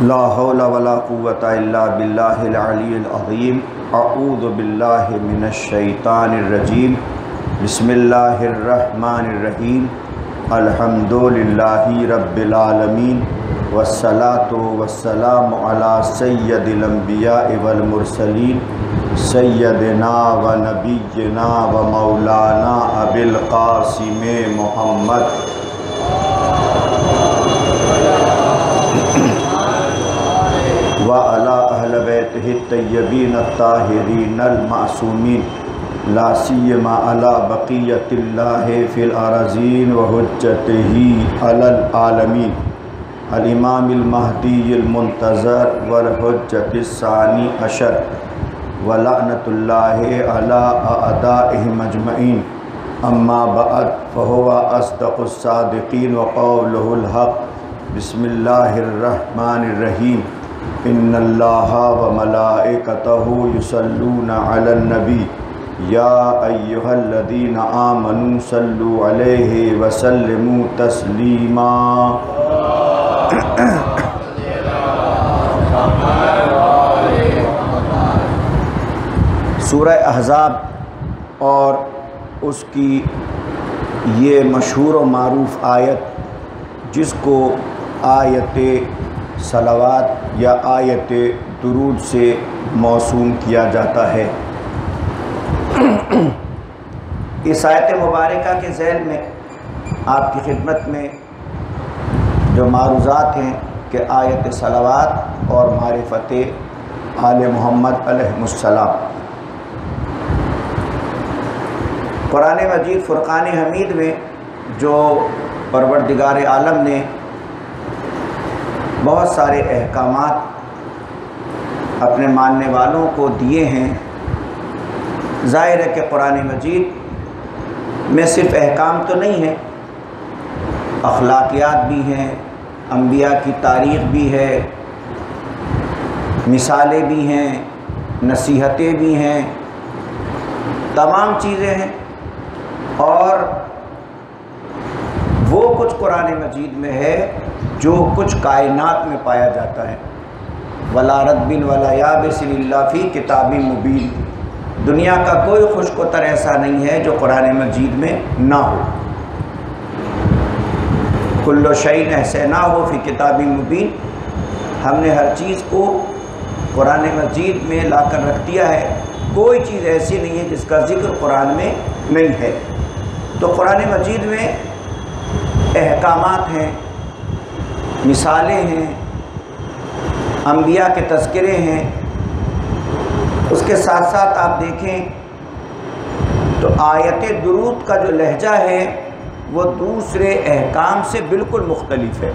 لا حول ولا قوة الا باللہ العلی العظیم۔ اعوذ باللہ من الشیطان الرجیم۔ بسم اللہ الرحمن الرحیم۔ الحمد للہ رب العالمین، والصلاة والسلام علی سید الانبیاء والمرسلین، سیدنا و نبینا و مولانا ابی القاسم محمد وعلی اہل بیتہ الطیبین الطاہرین المعصومین، لا سیما علی بقیۃ اللہ فی الارضین وحجتہ علی العالمین، الامام المہدی المنتظر والحجۃ الثانی عشر، ولعنۃ اللہ علی اعدائہم اجمعین۔ اما بعد فہو اصدق الصادقین وقولہ الحق۔ بسم اللہ الرحمن الرحیم۔ ان اللہ وملائکتہ یصلون علی النبی یا ایہا الذین آمنوا صلوا علیہ وسلموا تسلیما۔ سورہ احزاب اور اس کی یہ مشہور و معروف آیت، جس کو آیت صلوات یا آیت درود سے موسوم کیا جاتا ہے، اس آیت مبارکہ کے ذیل میں آپ کی خدمت میں جو معروضات ہیں کہ آیت صلوات اور معرفت آل محمد علیہ السلام۔ قرآن مجید فرقان حمید میں جو پروردگار عالم نے بہت سارے احکامات اپنے ماننے والوں کو دیے ہیں، ظاہر ہے کہ قرآن مجید میں صرف احکام تو نہیں ہیں، اخلاقیات بھی ہیں، انبیاء کی تاریخ بھی ہے، مثالیں بھی ہیں، نصیحتیں بھی ہیں، تمام چیزیں ہیں، اور وہ کچھ قرآن مجید میں ہے جو کچھ کائنات میں پایا جاتا ہے۔ وَلَا رَدْبٍ وَلَا يَابِسٍ إِلَّا فِي كِتَابٍ مُبِينٍ۔ دنیا کا کوئی خشک و تر ایسا نہیں ہے جو قرآن مجید میں نہ ہو۔ كُلُّ شَيْءٍ أَحْصَيْنَاهُ فِي كِتَابٍ مُبِينٍ۔ ہم نے ہر چیز کو قرآن مجید میں لا کر رکھ دیا ہے، کوئی چیز ایسی نہیں ہے جس کا ذکر قرآن میں نہیں ہے۔ تو قرآن مجید میں احکامات ہیں، مثالیں ہیں، انبیاء کے تذکرے ہیں۔ اس کے ساتھ ساتھ آپ دیکھیں تو آیت درود کا جو لہجہ ہے وہ دوسرے احکام سے بالکل مختلف ہے۔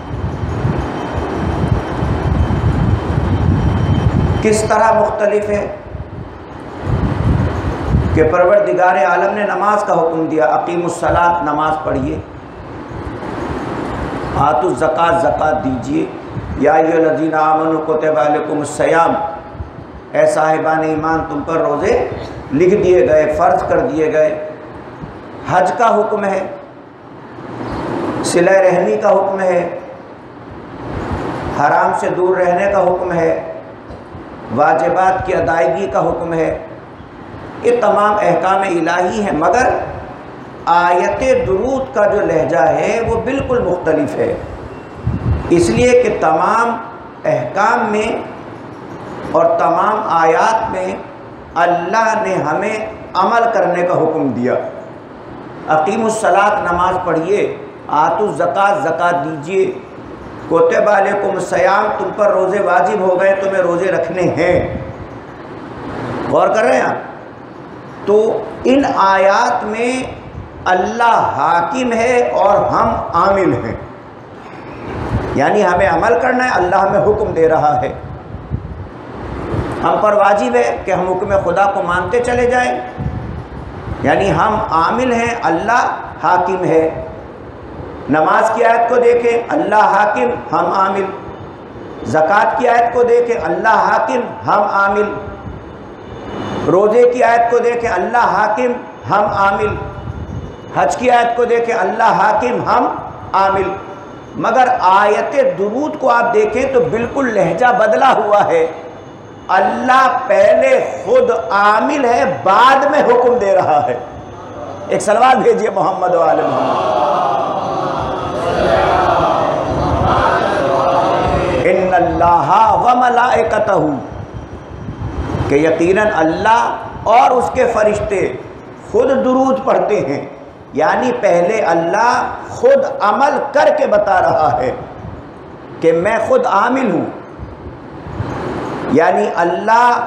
کس طرح مختلف ہے کہ پروردگار عالم نے نماز کا حکم دیا، اقیموا الصلاۃ، نماز پڑھیے، آتوا الزکوٰۃ، زکوٰۃ دیجیے، یا ایھا الذین آمنوا کتب علیکم الصیام، اے صاحبان ایمان تم پر روزے لکھ دیے گئے، فرض کر دیے گئے۔ حج کا حکم ہے، صلہ رحمی کا حکم ہے، حرام سے دور رہنے کا حکم ہے، واجبات کی ادائیگی کا حکم ہے۔ یہ تمام احکام الہی ہیں، مگر آیت درود کا جو لہجہ ہے وہ بالکل مختلف ہے، اس لیے کہ تمام احکام میں اور تمام آیات میں اللہ نے ہمیں عمل کرنے کا حکم دیا۔ اقیموا الصلاۃ، نماز پڑھیے، آتوا الزکوٰۃ، زکوٰۃ دیجیے، کتب علیکم الصیام، تم پر روزے واجب ہو گئے، تمہیں روزے رکھنے ہیں۔ غور کر رہے ہیں آپ؟ تو ان آیات میں اللہ حاکم ہے اور ہم عامل ہیں، یعنی ہمیں عمل کرنا ہے، اللہ ہمیں حکم دے رہا ہے۔ ہم پر واجب ہے کہ ہم حکم خدا کو مانتے چلے جائیں، یعنی ہم عامل ہیں، اللہ حاکم ہے۔ نماز کی آیت کو دیکھیں، اللہ حاکم، ہم عامل۔ زکوٰۃ کی آیت کو دیکھیں، اللہ حاکم، ہم عامل۔ روزے کی آیت کو دیکھیں، اللہ حاکم، ہم عامل۔ حج کی آیت کو دیکھیں، اللہ حاکم، ہم عامل۔ مگر آیت درود کو آپ دیکھیں تو بالکل لہجہ بدلا ہوا ہے. اللہ پہلے خود عامل ہے، بعد میں حکم دے رہا ہے. ایک صلوات بھیجئے محمد و آل محمد. ان اللہ و ملائکتہ، کہ یقیناً اللہ اور اس کے فرشتے خود درود پڑھتے ہیں. یعنی پہلے اللہ خود عمل کر کے بتا رہا ہے کہ میں خود عامل ہوں. یعنی اللہ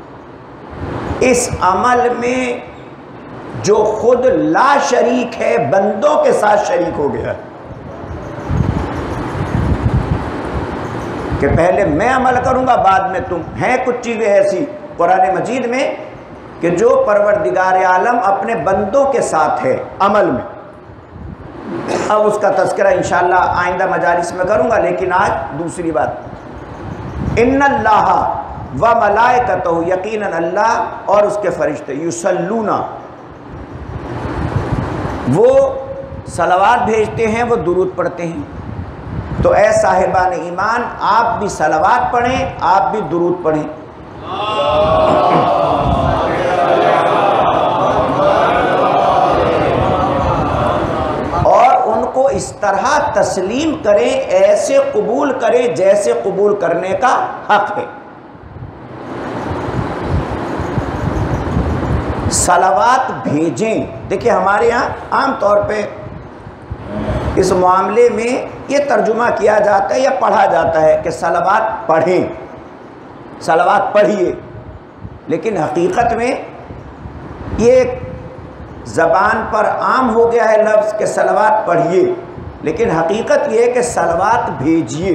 اس عمل میں جو خود لا شریک ہے بندوں کے ساتھ شریک ہو گیا ہے کہ پہلے میں عمل کروں گا بعد میں تم. ہیں کچھ چیزیں ایسی قرآن مجید میں کہ جو پروردگار عالم اپنے بندوں کے ساتھ ہے عمل میں. اب اس کا تذکرہ انشاءاللہ آئندہ مجالس میں کروں گا، لیکن آج دوسری بات. ان اللہ و ملائکتہ، یقیناً اللہ اور اس کے فرشتے، یصلون، وہ صلوات بھیجتے ہیں، وہ درود پڑھتے ہیں. تو اے صاحبان ایمان، آپ بھی صلوات پڑھیں، آپ بھی درود پڑھیں. اور ان کو اس طرح تسلیم کریں، ایسے قبول کریں جیسے قبول کرنے کا حق ہے. صلوات بھیجیں. دیکھیں ہمارے یہاں عام طور پہ اس معاملے میں یہ ترجمہ کیا جاتا ہے یا پڑھا جاتا ہے کہ صلوات پڑھیں، صلوات پڑھیے. لیکن حقیقت میں یہ ایک زبان پر عام ہو گیا ہے لفظ کہ صلوات پڑھیے، لیکن حقیقت یہ ہے کہ صلوات بھیجیے.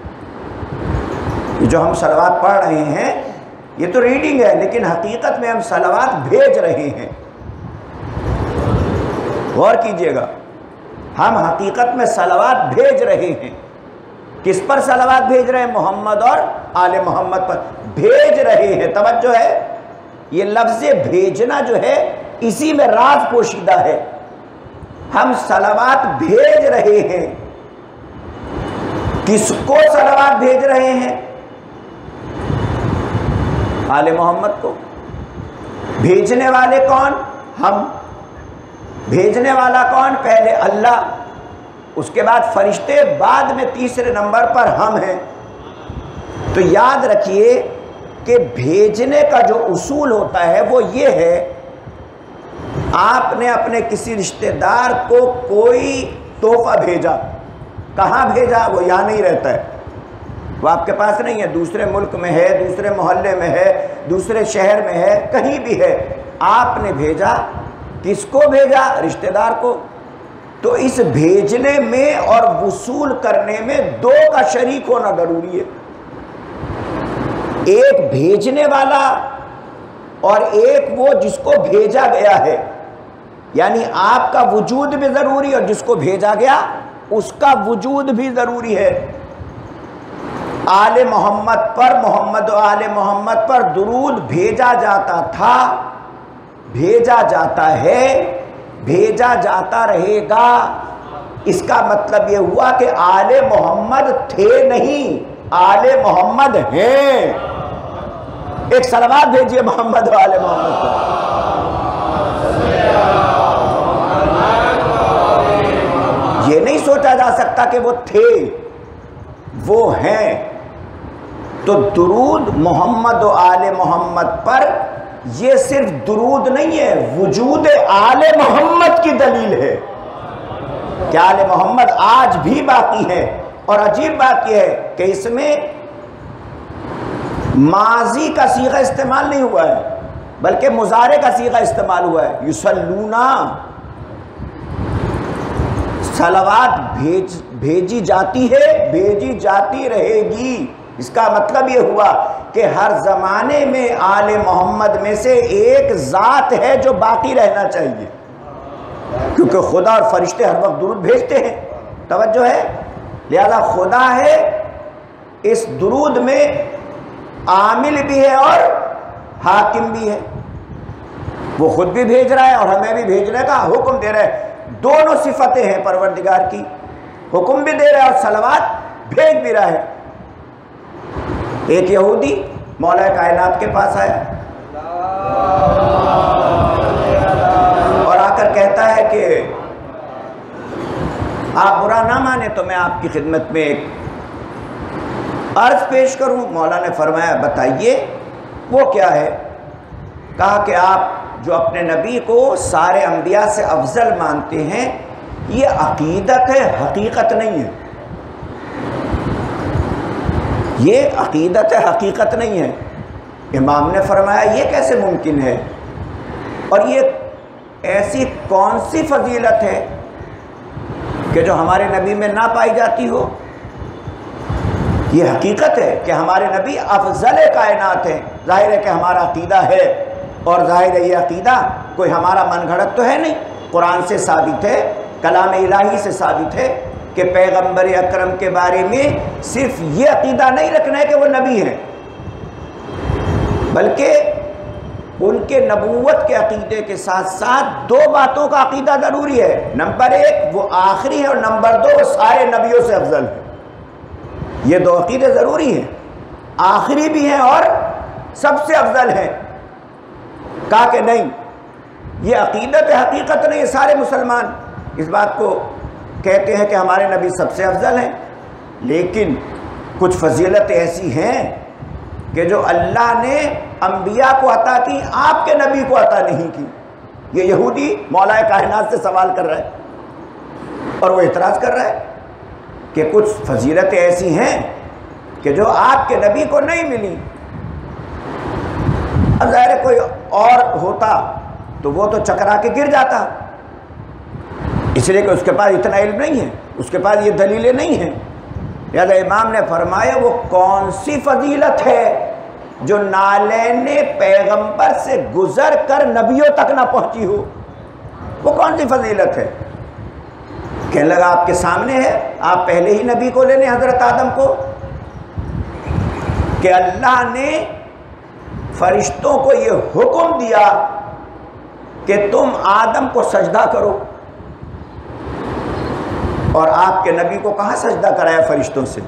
جو ہم صلوات پڑھ رہے ہیں یہ تو ریڈنگ ہے، لیکن حقیقت میں ہم صلوات بھیج رہے ہیں. غور کیجئے گا، ہم حقیقت میں صلوات بھیج رہے ہیں. کس پر صلوات بھیج رہے ہیں؟ محمد اور آل محمد پر بھیج رہے ہیں. توجہ ہے، یہ لفظ بھیجنا جو ہے اسی میں راز پوشیدہ ہے. ہم صلوات بھیج رہے ہیں. کس کو صلوات بھیج رہے ہیں؟ آل محمد کو. بھیجنے والے کون؟ ہم. بھیجنے والا کون؟ پہلے اللہ، اس کے بعد فرشتے، بعد میں تیسرے نمبر پر ہم ہیں. تو یاد رکھیے کہ بھیجنے کا جو اصول ہوتا ہے وہ یہ ہے، آپ نے اپنے کسی رشتہ دار کو کوئی تحفہ بھیجا، کہاں بھیجا؟ وہ یہاں نہیں رہتا ہے، وہ آپ کے پاس نہیں ہے، دوسرے ملک میں ہے، دوسرے محلے میں ہے، دوسرے شہر میں ہے، کہیں بھی ہے. آپ نے بھیجا، کس کو بھیجا؟ رشتہ دار کو. تو اس بھیجنے میں اور وصول کرنے میں دو کا شریک ہونا ضروری ہے. ایک بھیجنے والا اور ایک وہ جس کو بھیجا گیا ہے. یعنی آپ کا وجود بھی ضروری اور جس کو بھیجا گیا اس کا وجود بھی ضروری ہے. آل محمد پر، محمد و آل محمد پر درود بھیجا جاتا تھا، بھیجا جاتا ہے، بھیجا جاتا رہے گا. اس کا مطلب یہ ہوا کہ آل محمد تھے نہیں، آل محمد ہیں. ایک صلوات بھیجئے محمد و آل محمد پر. یہ نہیں سوچا جا سکتا کہ وہ تھے، وہ ہیں. تو درود محمد و آل محمد پر یہ صرف درود نہیں ہے، وجود آل محمد کی دلیل ہے کہ آل محمد آج بھی باقی ہے. اور عجیب بات یہ ہے کہ اس میں ماضی کا صیغہ استعمال نہیں ہوا ہے بلکہ مضارع کا صیغہ استعمال ہوا ہے. یصلونا، صلوات بھیجی جاتی ہے، بھیجی جاتی رہے گی. اس کا مطلب یہ ہوا کہ ہر زمانے میں آل محمد میں سے ایک ذات ہے جو باقی رہنا چاہیے، کیونکہ خدا اور فرشتے ہر وقت درود بھیجتے ہیں. توجہ ہے، لہذا خدا ہے، اس درود میں عامل بھی ہے اور حاکم بھی ہے. وہ خود بھی بھیج رہا ہے اور ہمیں بھی بھیجنے کا حکم دے رہا ہے. دونوں صفتیں ہیں پروردگار کی. حکم بھی دے رہا ہے اور صلوات بھیج بھی رہا ہے۔ ایک یہودی مولا کائنات کے پاس آیا اور آ کر کہتا ہے کہ آپ برا نہ مانیں تو میں آپ کی خدمت میں ایک عرض پیش کروں۔ مولا نے فرمایا بتائیے وہ کیا ہے؟ کہا کہ آپ جو اپنے نبی کو سارے انبیاء سے افضل مانتے ہیں یہ عقیدت ہے، حقیقت نہیں ہے۔ یہ عقیدت ہے، حقیقت نہیں ہے۔ امام نے فرمایا یہ کیسے ممکن ہے؟ اور یہ ایسی کون سی فضیلت ہے کہ جو ہمارے نبی میں نہ پائی جاتی ہو؟ یہ حقیقت ہے کہ ہمارے نبی افضل کائنات ہیں۔ ظاہر ہے کہ ہمارا عقیدہ ہے، اور ظاہر ہے یہ عقیدہ کوئی ہمارا من گھڑت تو ہے نہیں، قرآن سے ثابت ہے، کلام الہی سے ثابت ہے کہ پیغمبر اکرم کے بارے میں صرف یہ عقیدہ نہیں رکھنا ہے کہ وہ نبی ہیں، بلکہ ان کے نبوت کے عقیدے کے ساتھ ساتھ دو باتوں کا عقیدہ ضروری ہے۔ نمبر ایک وہ آخری ہے، اور نمبر دو وہ سارے نبیوں سے افضل ہے۔ یہ دو عقیدے ضروری ہیں، آخری بھی ہیں اور سب سے افضل ہیں۔ کہا کہ نہیں، یہ عقیدت حقیقت نہیں ہے۔ سارے مسلمان اس بات کو کہتے ہیں کہ ہمارے نبی سب سے افضل ہیں، لیکن کچھ فضیلت ایسی ہیں کہ جو اللہ نے انبیاء کو عطا کی، آپ کے نبی کو عطا نہیں کی۔ یہ یہودی مولا کائنات سے سوال کر رہا ہے اور وہ اعتراض کر رہا ہے کہ کچھ فضیلتیں ایسی ہیں کہ جو آپ کے نبی کو نہیں ملی۔ اب ظاہر ہے کوئی اور ہوتا تو وہ تو چکرا کے گر جاتا، اس لیے کہ اس کے پاس اتنا علم نہیں ہے، اس کے پاس یہ دلیلیں نہیں ہیں۔ لہذا امام نے فرمایا وہ کون سی فضیلت ہے جو نالین پیغمبر سے گزر کر نبیوں تک نہ پہنچی ہو؟ وہ کون سی فضیلت ہے؟ کہنے لگا آپ کے سامنے ہے، آپ پہلے ہی نبی کو لے لیں، حضرت آدم کو، کہ اللہ نے فرشتوں کو یہ حکم دیا کہ تم آدم کو سجدہ کرو، اور آپ کے نبی کو کہاں سجدہ کرایا فرشتوں سے؟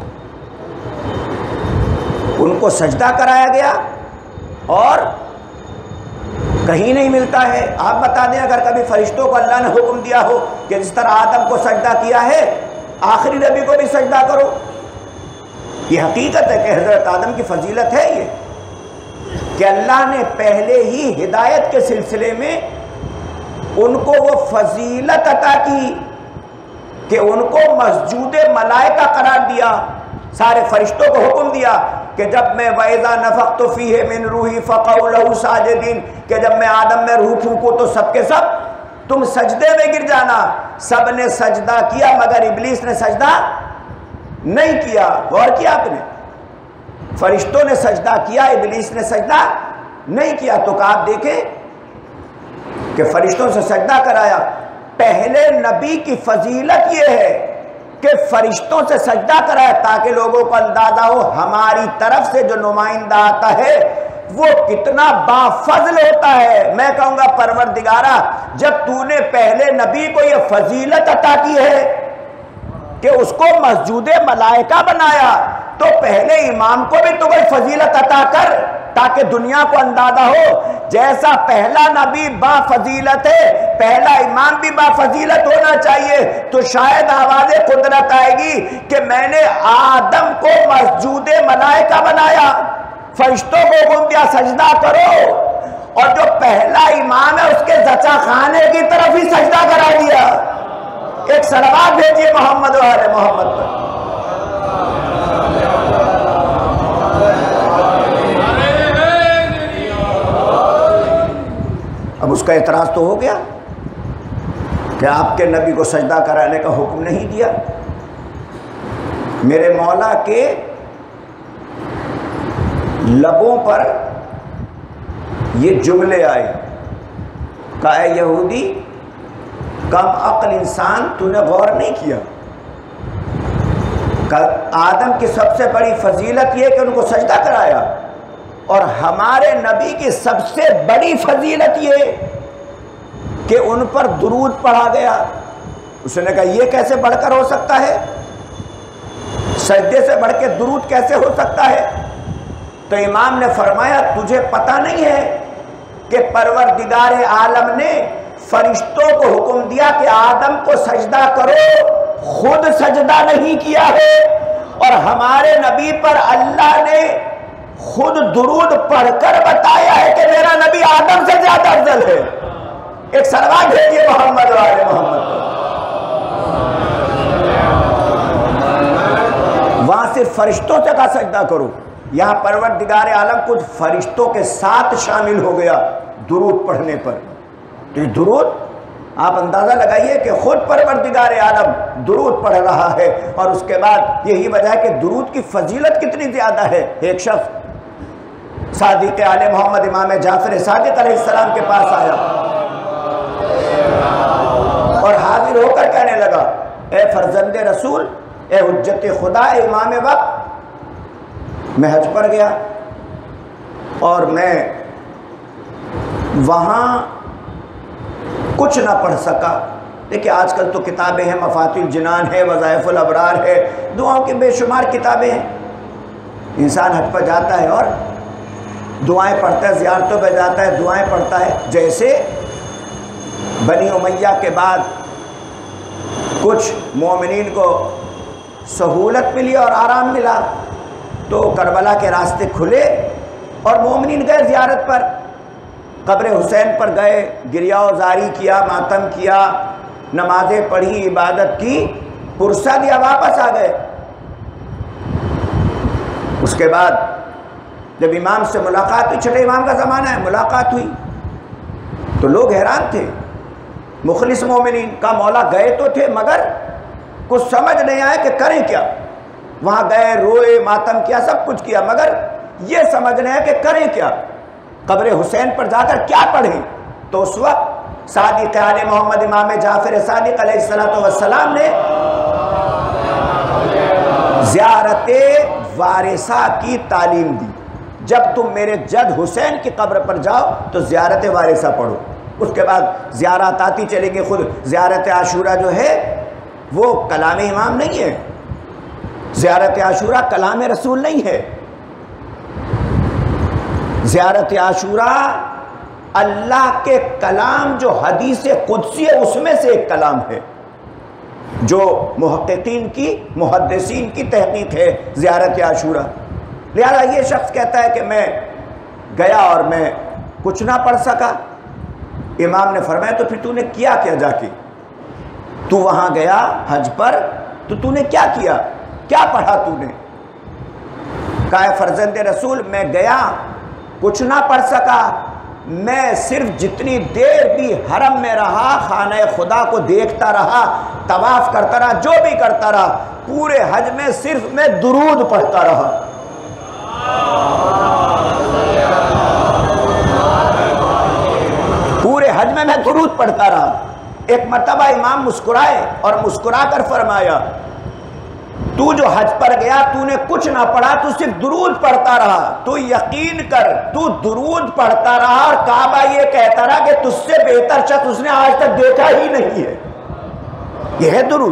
ان کو سجدہ کرایا گیا اور کہیں نہیں ملتا ہے۔ آپ بتا دیں اگر کبھی فرشتوں کو اللہ نے حکم دیا ہو کہ جس طرح آدم کو سجدہ کیا ہے آخری نبی کو بھی سجدہ کرو۔ یہ حقیقت ہے کہ حضرت آدم کی فضیلت ہے یہ کہ اللہ نے پہلے ہی ہدایت کے سلسلے میں ان کو وہ فضیلت عطا کی کہ ان کو مسجود ملائکہ قرار دیا، سارے فرشتوں کو حکم دیا کہ جب میں وَإِذَا نَفَخْتُ فِيهِ مِن رُوحِي فَقَعُوا لَهُ سَاجِدِينَ کہ جب میں آدم میں روح پھونکوں تو سب کے سب تم سجدے میں گر جانا۔ سب نے سجدہ کیا مگر ابلیس نے سجدہ نہیں کیا۔ غور کیا آپ نے؟ فرشتوں نے سجدہ کیا، ابلیس نے سجدہ نہیں کیا۔ تو کہ آپ دیکھیں کہ فرشتوں سے سجدہ کرایا۔ پہلے نبی کی فضیلت یہ ہے کہ فرشتوں سے سجدہ کرایا تاکہ لوگوں کو اندازہ ہو ہماری طرف سے جو نمائندہ آتا ہے وہ کتنا بافضل ہوتا ہے۔ میں کہوں گا پروردگارہ جب تو نے پہلے نبی کو یہ فضیلت عطا کی ہے کہ اس کو مسجود ملائکہ بنایا تو پہلے امام کو بھی تو کوئی فضیلت عطا کر تاکہ دنیا کو اندازہ ہو جیسا پہلا نبی با فضیلت ہے پہلا امام بھی با فضیلت ہونا چاہیے۔ تو شاید آواز قدرت آئے گی کہ میں نے آدم کو مسجود ملائکہ بنایا، فرشتوں کو حکم دیا سجدہ کرو، اور جو پہلا امام ہے اس کے زچہ خانے کی طرف ہی سجدہ کرا دیا۔ ایک صلوات بھیجیے محمد و آل محمد پر۔ اب اس کا اعتراض تو ہو گیا کہ آپ کے نبی کو سجدہ کرانے کا حکم نہیں دیا۔ میرے مولا کے لبوں پر یہ جملے آئے، کہا اے یہودی کم عقل انسان تو نے غور نہیں کیا، آدم کی سب سے بڑی فضیلت یہ کہ ان کو سجدہ کرایا، اور ہمارے نبی کی سب سے بڑی فضیلت یہ کہ ان پر درود پڑھا گیا۔ اس نے کہا یہ کیسے بڑھ کر ہو سکتا ہے؟ سجدے سے بڑھ کے درود کیسے ہو سکتا ہے؟ تو امام نے فرمایا تجھے پتہ نہیں ہے کہ پروردگار عالم نے فرشتوں کو حکم دیا کہ آدم کو سجدہ کرو، خود سجدہ نہیں کیا ہے، اور ہمارے نبی پر اللہ نے خود درود پڑھ کر بتایا ہے کہ میرا نبی آدم سے زیادہ افضل ہے۔ ایک صلوات بھیجیے محمد و آل محمد۔ وہاں صرف فرشتوں سے کا سجدہ کرو، یہاں پروردگار عالم کچھ فرشتوں کے ساتھ شامل ہو گیا درود پڑھنے پر۔ تو یہ درود آپ اندازہ لگائیے کہ خود پروردگار عالم درود پڑھ رہا ہے، اور اس کے بعد یہی وجہ ہے کہ درود کی فضیلت کتنی زیادہ ہے۔ ایک شخص صادق آل محمد امام جعفر صادق علیہ السلام کے پاس آیا اور حاضر ہو کر کہنے لگا اے فرزند رسول، اے حجت خدا، اے امام وقت، میں حج پر گیا اور میں وہاں کچھ نہ پڑھ سکا۔ دیکھیں آج کل تو کتابیں ہیں، مفاتیح الجنان ہے، وظائف الابرار ہے، دعاؤں کی بے شمار کتابیں ہیں۔ انسان حج پر جاتا ہے اور دعائیں پڑھتا ہے، زیارتوں پہ جاتا ہے، دعائیں پڑھتا ہے۔ جیسے بنی امیہ کے بعد کچھ مومنین کو سہولت ملی اور آرام ملا تو کربلا کے راستے کھلے اور مومنین گئے زیارت پر، قبر حسین پر گئے، گریہ و زاری کیا، ماتم کیا، نمازیں پڑھی، عبادت کی، پرسہ دیا، واپس آ گئے۔ اس کے بعد جب امام سے ملاقات ہوئی، چھٹے امام کا زمانہ ہے، ملاقات ہوئی تو لوگ حیران تھے، مخلص مومنین کا مولا گئے تو تھے مگر کچھ سمجھ نہیں آیا کہ کریں کیا۔ وہاں گئے، روئے، ماتم کیا، سب کچھ کیا، مگر یہ سمجھ نہیں آیا کہ کریں کیا، قبر حسین پر جا کر کیا پڑھیں۔ تو اس وقت صادق آل محمد امام جعفر صادق علیہ السلام نے زیارت وارثہ کی تعلیم دی۔ جب تم میرے جد حسین کی قبر پر جاؤ تو زیارت وارثہ پڑھو۔ اس کے بعد زیارت آتی چلے گی۔ خود زیارت عاشورہ جو ہے وہ کلام امام نہیں ہے، زیارت عاشورہ کلام رسول نہیں ہے۔ زیارت عاشورہ اللہ کے کلام جو حدیث قدسی ہے اس میں سے ایک کلام ہے، جو محققین کی، محدثین کی تحقیق ہے زیارت عاشورہ۔ لہذا یہ شخص کہتا ہے کہ میں گیا اور میں کچھ نہ پڑھ سکا۔ امام نے فرمایا تو پھر تو نے کیا جا کے؟ تو وہاں گیا حج پر تو نے کیا کیا؟ کیا پڑھا تو نے؟ کہا فرزند رسول میں گیا کچھ نہ پڑھ سکا، میں صرف جتنی دیر بھی حرم میں رہا خانہ خدا کو دیکھتا رہا، طواف کرتا رہا، جو بھی کرتا رہا، پورے حج میں صرف میں درود پڑھتا رہا۔ پورے حج میں درود پڑھتا رہا۔ ایک مرتبہ امام مسکرائے اور مسکرا کر فرمایا تو جو حج پر گیا تو نے کچھ نہ پڑھا، تو صرف درود پڑھتا رہا، تو یقین کر تو درود پڑھتا رہا اور کعبہ یہ کہتا رہا کہ تجھ سے بہتر شخص اس نے آج تک دیکھا ہی نہیں ہے۔ یہ ہے درود۔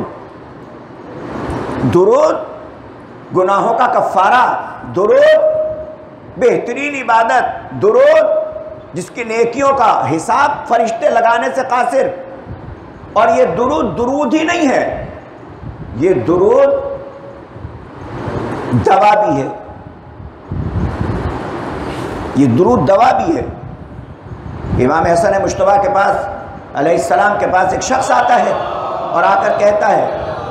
درود گناہوں کا کفارہ، درود بہترین عبادت، درود جس کی نیکیوں کا حساب فرشتے لگانے سے قاصر۔ اور یہ درود ہی نہیں ہے، یہ درود دوا بھی ہے، یہ درود دوا بھی ہے۔ امام حسن مجتبیٰ کے پاس علیہ السلام کے پاس ایک شخص آتا ہے اور آ کر کہتا ہے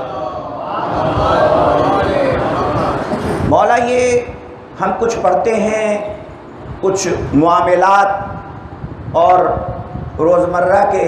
مولا یہ ہم کچھ پڑھتے ہیں، کچھ معاملات اور روزمرہ کے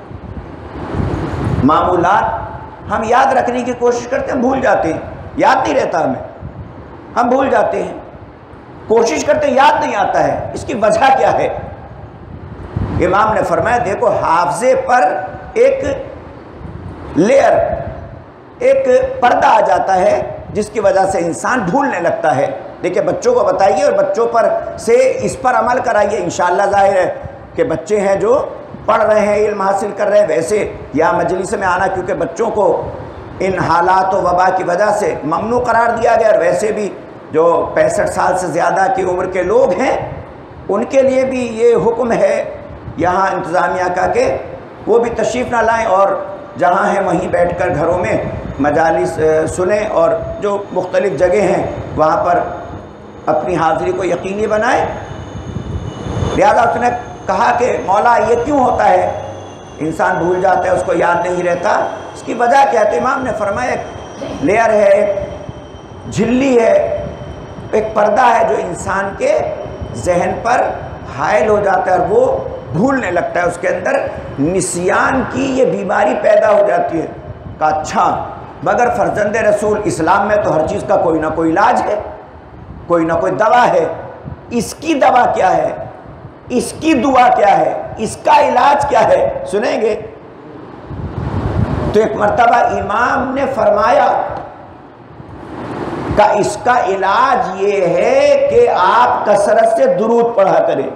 معمولات ہم یاد رکھنے کی کوشش کرتے ہیں، بھول جاتے ہیں، یاد نہیں رہتا ہم بھول جاتے ہیں، کوشش کرتے ہیں، یاد نہیں آتا ہے، اس کی وجہ کیا ہے؟ امام نے فرمایا دیکھو حافظے پر ایک لیئر، ایک پردہ آ جاتا ہے جس کی وجہ سے انسان بھولنے لگتا ہے۔ دیکھیں بچوں کو بتائیے اور بچوں پر سے اس پر عمل کرائیے، انشاءاللہ ظاہر ہے کہ بچے ہیں جو پڑھ رہے ہیں، علم حاصل کر رہے ہیں، ویسے یا مجلس میں آنا کیونکہ بچوں کو ان حالات و وبا کی وجہ سے ممنوع قرار دیا گیا، اور ویسے بھی جو 65 سال سے زیادہ کی عمر کے لوگ ہیں ان کے لیے بھی یہ حکم ہے یہاں انتظامیہ کا کہ وہ بھی تشریف نہ لائیں، اور جہاں ہیں وہیں بیٹھ کر گھروں میں مجالس سنیں، اور جو مختلف جگہ ہیں وہاں پر اپنی حاضری کو یقینی بنائیں۔ لہذا اس نے کہا کہ مولا یہ کیوں ہوتا ہے، انسان بھول جاتا ہے، اس کو یاد نہیں رہتا، اس کی وجہ کیا ہے؟ تو امام نے فرمایا ایک لیئر ہے، ایک جھلی ہے، ایک پردہ ہے جو انسان کے ذہن پر حائل ہو جاتا ہے اور وہ بھولنے لگتا ہے، اس کے اندر نسیان کی یہ بیماری پیدا ہو جاتی ہے۔ کہا اچھا، مگر فرزند رسول اسلام میں تو ہر چیز کا کوئی نہ کوئی علاج ہے، کوئی نہ کوئی دوا ہے، اس کی دوا کیا ہے، اس کی دعا کیا ہے، اس کا علاج کیا ہے، سنیں گے؟ تو ایک مرتبہ امام نے فرمایا کہ اس کا علاج یہ ہے کہ آپ کثرت سے درود پڑھا کریں۔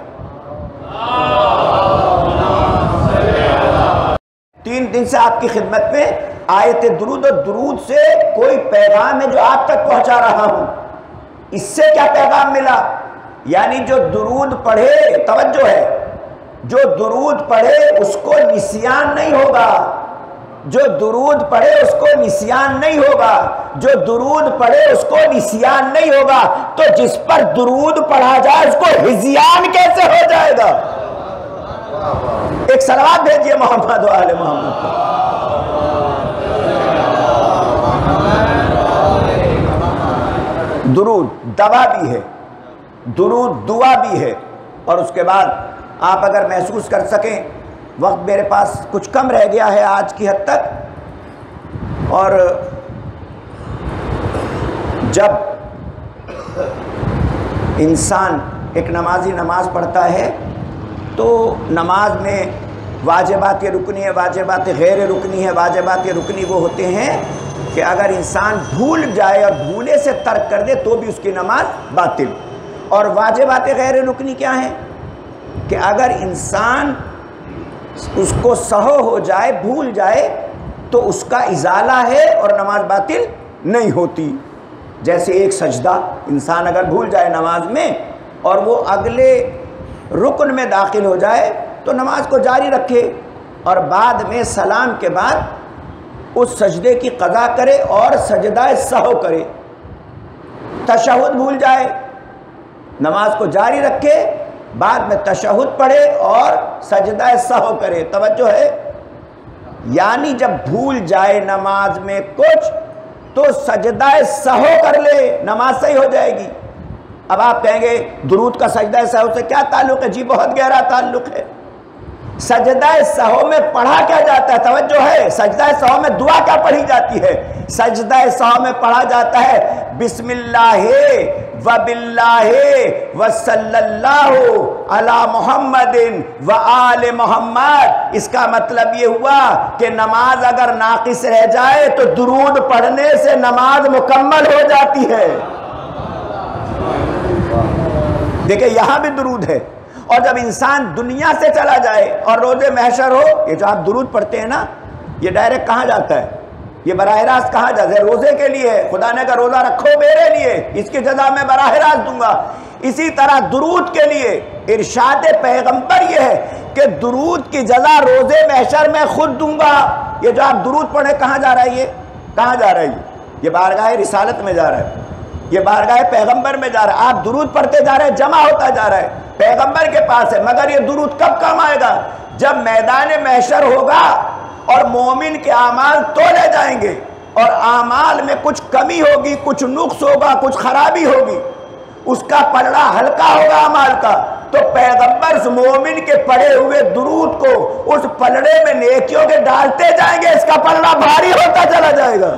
3 دن سے آپ کی خدمت میں آیت درود، اور درود سے کوئی پیغام ہے جو آپ تک پہنچا رہا ہوں۔ اس سے کیا پیغام ملا؟ یعنی جو درود پڑھے، توجہ ہے، جو درود پڑھے اس کو نسیان نہیں ہوگا، جو درود پڑھے اس کو نسیان نہیں ہوگا، جو درود پڑھے اس کو نسیان نہیں ہوگا، تو جس پر درود پڑھا جائے اس کو ہزیان کیسے ہو جائے گا؟ ایک صلوات بھیجئے محمد و آل محمد کو۔ درود دوا بھی ہے، درود دعا بھی ہے، اور اس کے بعد آپ اگر محسوس کر سکیں، وقت میرے پاس کچھ کم رہ گیا ہے آج کی حد تک، اور جب انسان ایک نمازی نماز پڑھتا ہے تو نماز میں واجبات رکنی ہے، واجبات غیر رکنی ہے۔ واجبات رکنی وہ ہوتے ہیں کہ اگر انسان بھول جائے اور بھولے سے ترک کر دے تو بھی اس کی نماز باطل، اور واجبات غیر رکنی کیا ہیں کہ اگر انسان اس کو سہو ہو جائے، بھول جائے تو اس کا ازالہ ہے اور نماز باطل نہیں ہوتی۔ جیسے ایک سجدہ انسان اگر بھول جائے نماز میں اور وہ اگلے رکن میں داخل ہو جائے تو نماز کو جاری رکھے، اور بعد میں سلام کے بعد اس سجدے کی قضا کرے اور سجدہ سہو کرے۔ تشہد بھول جائے، نماز کو جاری رکھے، بعد میں تشہد پڑھے اور سجدہ سہو کرے۔ توجہ ہے، یعنی جب بھول جائے نماز میں کچھ تو سجدہ سہو کر لے، نماز صحیح ہو جائے گی۔ اب آپ کہیں گے درود کا سجدہ سہو سے کیا تعلق ہے؟ جی بہت گہرا تعلق ہے۔ سجدہ سہو میں پڑھا کیا جاتا ہے؟ توجہ ہے، سجدہ سہو میں دعا کیا پڑھی جاتی ہے؟ سجدہ سہو میں پڑھا جاتا ہے بسم اللہ و باللہ و صلی اللہ علی محمد و آل محمد۔ اس کا مطلب یہ ہوا کہ نماز اگر ناقص رہ جائے تو درود پڑھنے سے نماز مکمل ہو جاتی ہے۔ دیکھیں یہاں بھی درود ہے، اور جب انسان دنیا سے چلا جائے اور روز محشر ہو، یہ جو آپ درود پڑھتے ہیں نا، یہ ڈائریکٹ کہاں جاتا ہے؟ یہ براہ راست کہاں جاتا ہے؟ روزے کے لیے ہے، خدا نے کہا روزہ رکھو میرے لیے، اس کی جزا میں براہ راست دوں گا۔ اسی طرح درود کے لیے ارشاد پیغمبر یہ ہے کہ درود کی جزا روز محشر میں خود دوں گا۔ یہ جو آپ درود پڑھیں کہاں جا رہا ہے؟ یہ کہاں جا رہا ہے؟ یہ بارگاہ رسالت میں جا رہا ہے، یہ بارگاہ پیغمبر میں جا رہا ہے۔ آپ درود پڑھتے جا رہے ہیں، جمع ہوتا جا رہا ہے، پیغمبر کے پاس ہے۔ مگر یہ درود کب کام آئے گا؟ جب میدان محشر ہوگا اور مومن کے اعمال تولے جائیں گے، اور اعمال میں کچھ کمی ہوگی، کچھ نقص ہوگا، کچھ خرابی ہوگی، اس کا پلڑا ہلکا ہوگا اعمال کا، تو پیغمبر اس مومن کے پڑھے ہوئے درود کو اس پلڑے میں نیکیوں کے ڈالتے جائیں گے، اس کا پلڑا بھاری ہوتا چلا جائے گا۔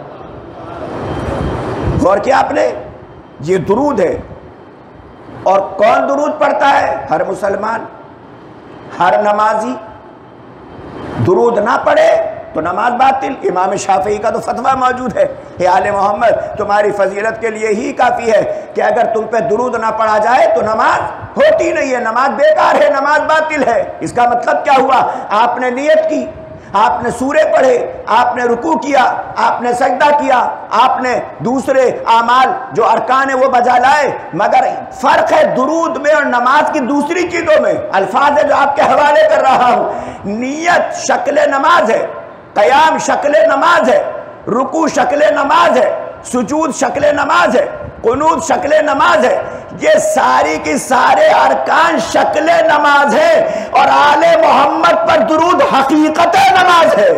غور کیا آپ نے؟ یہ درود ہے، اور کون درود پڑھتا ہے؟ ہر مسلمان، ہر نمازی۔ درود نہ پڑھے تو نماز باطل۔ امام شافعی کا تو فتویٰ موجود ہے، اے آل محمد تمہاری فضیلت کے لیے ہی کافی ہے کہ اگر تم پہ درود نہ پڑھا جائے تو نماز ہوتی نہیں ہے، نماز بیکار ہے، نماز باطل ہے۔ اس کا مطلب کیا ہوا؟ آپ نے نیت کی، آپ نے سورے پڑھے، آپ نے رکوع کیا، آپ نے سجدہ کیا، آپ نے دوسرے اعمال جو ارکان ہیں وہ بجا لائے، مگر فرق ہے درود میں اور نماز کی دوسری چیزوں میں۔ الفاظ ہے جو آپ کے حوالے کر رہا ہوں۔ نیت شکل نماز ہے، قیام شکل نماز ہے، رکوع شکل نماز ہے، سجود شکل نماز ہے، قنوت شکل نماز ہے۔ یہ ساری کی سارے ارکان شکل نماز ہے، اور آل محمد پر درود حقیقت نماز ہے،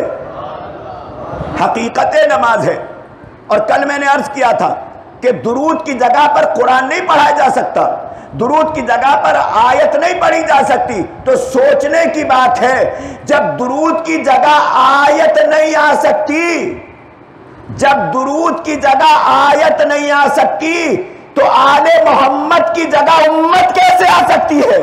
حقیقت نماز ہے۔ اور کل میں نے عرض کیا تھا کہ درود کی جگہ پر قرآن نہیں پڑھا جا سکتا، درود کی جگہ پر آیت نہیں پڑھی جا سکتی۔ تو سوچنے کی بات ہے، جب درود کی جگہ آیت نہیں آ سکتی، جب درود کی جگہ آیت نہیں آ سکتی، تو آل محمد کی جگہ امت کیسے آ سکتی ہے؟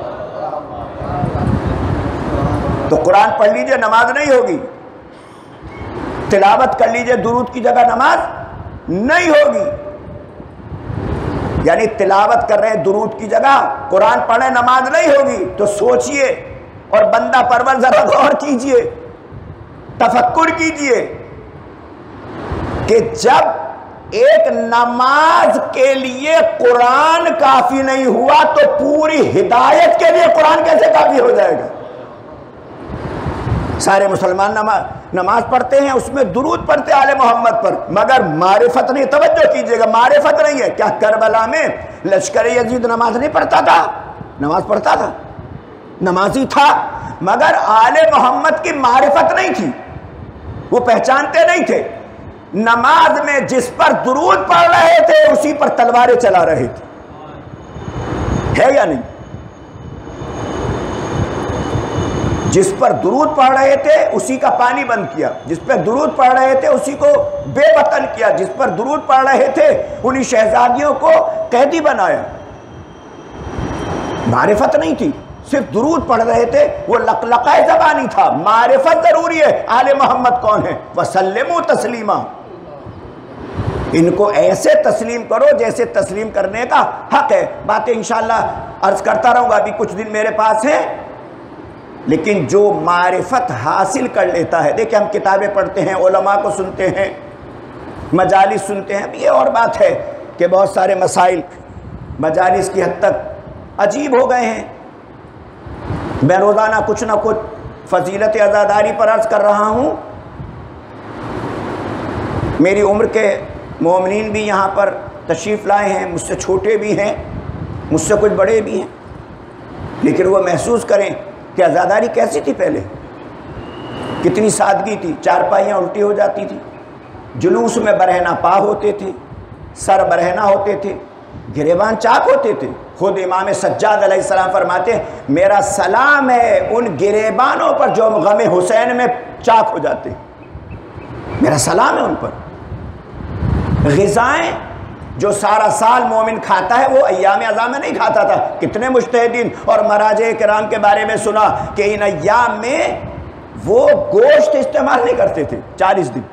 تو قرآن پڑھ لیجئے نماز نہیں ہوگی، تلاوت کر لیجئے درود کی جگہ نماز نہیں ہوگی۔ یعنی تلاوت کر رہے ہیں درود کی جگہ، قرآن پڑھیں نماز نہیں ہوگی۔ تو سوچئے اور بندہ پرور ذرا غور کیجئے، تفکر کیجئے کہ جب ایک نماز کے لیے قرآن کافی نہیں ہوا تو پوری ہدایت کے لیے قرآن کیسے کافی ہو جائے گا؟ سارے مسلمان نماز پڑھتے ہیں، اس میں درود پڑھتے آل محمد پر، مگر معرفت نہیں۔ توجہ کیجئے گا، معرفت نہیں ہے۔ کیا کربلا میں لشکر یزید نماز نہیں پڑھتا تھا؟ نماز پڑھتا تھا، نمازی تھا، مگر آل محمد کی معرفت نہیں تھی، وہ پہچانتے نہیں تھے۔ نماز میں جس پر درود پڑھ رہے تھے اسی پر تلواریں چلا رہے تھے، ہے یا نہیں؟ جس پر درود پڑھ رہے تھے اسی کا پانی بند کیا، جس پر درود پڑھ رہے تھے اسی کو بے وطن کیا، جس پر درود پڑھ رہے تھے انہی شہزادیوں کو قیدی بنایا۔ معرفت نہیں تھی، صرف درود پڑھ رہے تھے، وہ لقلقہ زبانی تھا۔ معرفت ضروری ہے۔ آل محمد کون ہے؟ وسلموا تسلیما۔ ان کو ایسے تسلیم کرو جیسے تسلیم کرنے کا حق ہے۔ باتیں انشاءاللہ عرض کرتا رہوں گا، ابھی کچھ دن میرے پاس ہیں، لیکن جو معرفت حاصل کر لیتا ہے، دیکھیں ہم کتابیں پڑھتے ہیں، علماء کو سنتے ہیں، مجالس سنتے ہیں، یہ اور بات ہے کہ بہت سارے مسائل مجالس کی حد تک عجیب ہو گئے ہیں۔ میں روزانہ کچھ نہ کچھ فضیلت عزاداری پر عرض کر رہا ہوں۔ میری عمر کے مومنین بھی یہاں پر تشریف لائے ہیں، مجھ سے چھوٹے بھی ہیں، مجھ سے کچھ بڑے بھی ہیں، لیکن وہ محسوس کریں کہ عزاداری کیسی تھی پہلے، کتنی سادگی تھی۔ چارپائیاں الٹی ہو جاتی تھی، جلوس میں برہنہ پا ہوتے تھے، سر برہنہ ہوتے تھے، گریبان چاک ہوتے تھے۔ خود امام سجاد علیہ السلام فرماتے ہیں میرا سلام ہے ان گریبانوں پر جو غم حسین میں چاک ہو جاتے ہیں، میرا سلام ہے ان پر۔ غذائیں جو سارا سال مومن کھاتا ہے وہ ایام اعظام میں نہیں کھاتا تھا۔ کتنے مجتہدین اور مراجع کرام کے بارے میں سنا کہ ان ایام میں وہ گوشت استعمال نہیں کرتے تھے 40 دن۔